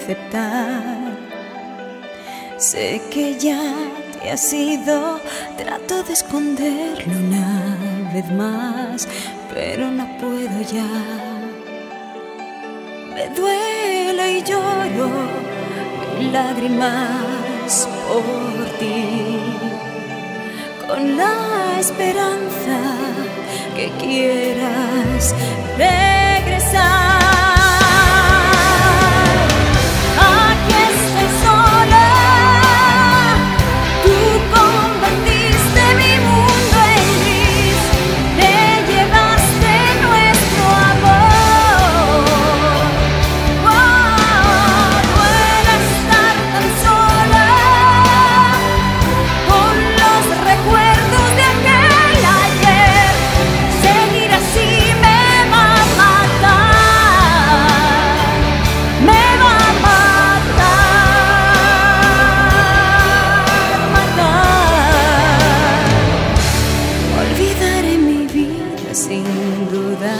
aceptar. Sé que ya te has ido, trato de esconderlo una vez más, pero no puedo ya. Me duele y lloro mil lágrimas por ti, con la esperanza que quieras regresar. Sin duda,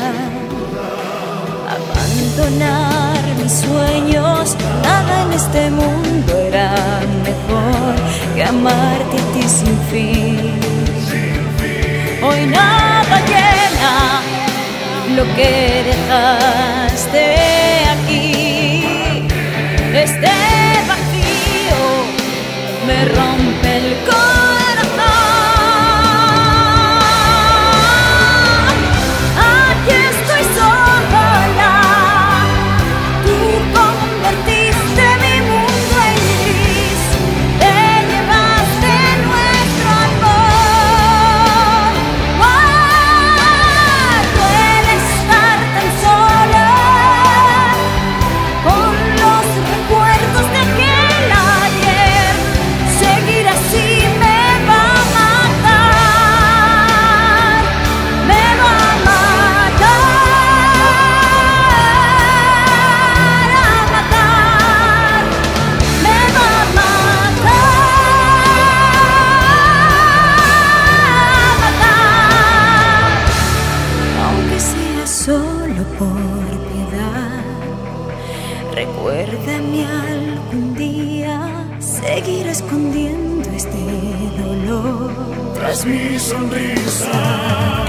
abandonar mis sueños, nada en este mundo era mejor que amarte a ti sin fin. Hoy nada llena lo que dejaste aquí, este vacío me rompe el corazón. Solo por piedad, recuérdame algún día seguir escondiendo este dolor tras mi sonrisa.